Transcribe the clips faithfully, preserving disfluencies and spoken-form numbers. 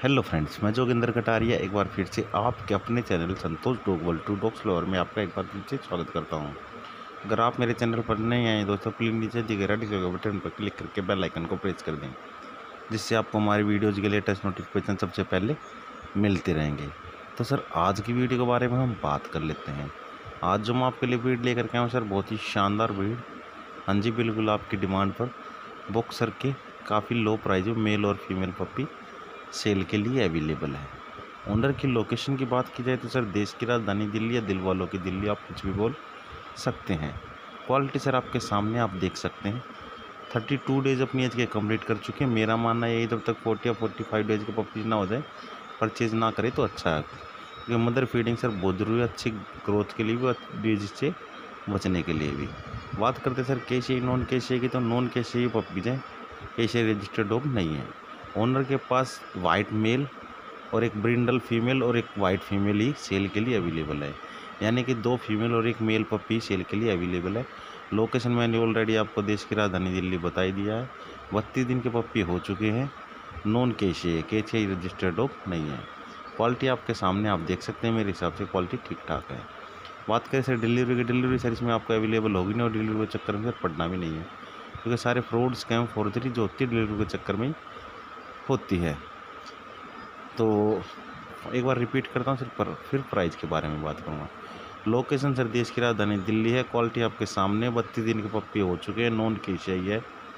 Hello friends, मैं जोगिंदर कटारिया एक बार फिर से आपके अपने channel Santosh dog world to dogs lover में आपका एक बार फिर से स्वागत करता हूं। अगर आप मेरे चैनल पर नए आए दोस्तों, प्लीज़ नीचे दिए गए रेड कलर के बटन पर क्लिक करके बेल आइकन को प्रेस कर दें, जिससे आपको हमारी वीडियोज़ के लेटेस्ट नोटिफिकेशन सबसे पहले मिलते रहेंगे। तो सर, आज की वीडियो के बारे में हम बात कर लेते हैं। आज जो मैं आपके लिए ब्रीड लेकर के आऊँ सर, बहुत ही शानदार ब्रीड। हाँ जी, बिल्कुल आपकी डिमांड पर बॉक्सर के काफ़ी लो प्राइस में मेल और फीमेल पप्पी सेल के लिए अवेलेबल है। ओनर की लोकेशन की बात की जाए तो सर, देश की राजधानी दिल्ली या दिल वालों की दिल्ली, आप कुछ भी बोल सकते हैं। क्वालिटी सर आपके सामने आप देख सकते हैं। थर्टी टू डेज़ अपनी एज के कंप्लीट कर चुके हैं। मेरा मानना है जब तक फोर्टी या फोर्टी फाइव डेज़ के पपीज ना हो जाए, परचेज ना करे तो अच्छा है, क्योंकि मदर फीडिंग सर बहुत ज़रूरी है, अच्छी ग्रोथ के लिए भी और डिजीज से बचने के लिए भी। बात करते सर कैशिया नॉन कैशिया की, तो नॉन कैशिया पपीज हैं, कैशिया रजिस्टर्ड डॉग नहीं है। ओनर के पास वाइट मेल और एक ब्रिंडल फीमेल और एक वाइट फीमेल ही सेल के लिए अवेलेबल है, यानी कि दो फीमेल और एक मेल पपी सेल के लिए अवेलेबल है। लोकेशन मैंने ऑलरेडी आपको देश की राजधानी दिल्ली बताई दिया है। बत्तीस दिन के पप्पी हो चुके हैं। Non KCI KCI registered dog नहीं है। क्वालिटी आपके सामने आप देख सकते हैं। मेरे हिसाब से क्वालिटी ठीक ठाक है। बात करें सर डिलीवरी की, डिलीवरी सर इसमें आपको अवेलेबल होगी नहीं, और डिलीवरी के चक्कर में सर पड़ना भी नहीं है, क्योंकि सारे फ्रॉड स्कैम फोर्जरी जो होती है डिलीवरी के चक्कर में ही होती है। तो एक बार रिपीट करता हूँ सिर्फ पर फिर प्राइस के बारे में बात करूँगा। लोकेशन सर देश की राजधानी दिल्ली है। क्वालिटी आपके सामने, बत्तीस दिन के पप्पी हो चुके हैं, नॉन कैशिया है।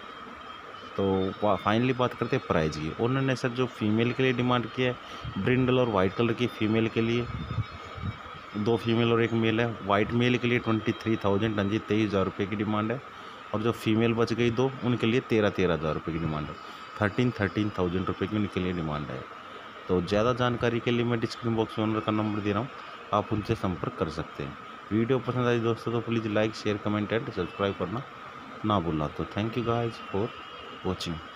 तो फाइनली बात करते हैं प्राइस की। उन्होंने सर जो फीमेल के लिए डिमांड किया है, ब्रिंडल और वाइट कलर की फीमेल के लिए, दो फीमेल और एक मेल है। वाइट मेल के लिए ट्वेंटी थ्री थाउजेंड हाँ जी तेईस हज़ार रुपये की डिमांड है, और जो फीमेल बच गई दो, उनके लिए तेरह तेरह हज़ार रुपये की डिमांड है। थर्टीन थर्टीन थाउजेंड रुपये की उनके लिए डिमांड है। तो ज़्यादा जानकारी के लिए मैं डिस्क्रिप्शन बॉक्स में ओनर का नंबर दे रहा हूँ, आप उनसे संपर्क कर सकते हैं। वीडियो पसंद आई दोस्तों तो please like share comment and subscribe करना ना भूलना। तो thank you guys for watching.